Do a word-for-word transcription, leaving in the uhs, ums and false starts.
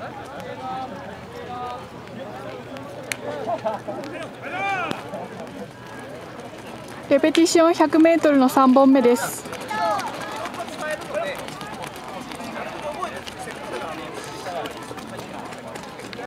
レペティションひゃくメートルのさんぼんめです。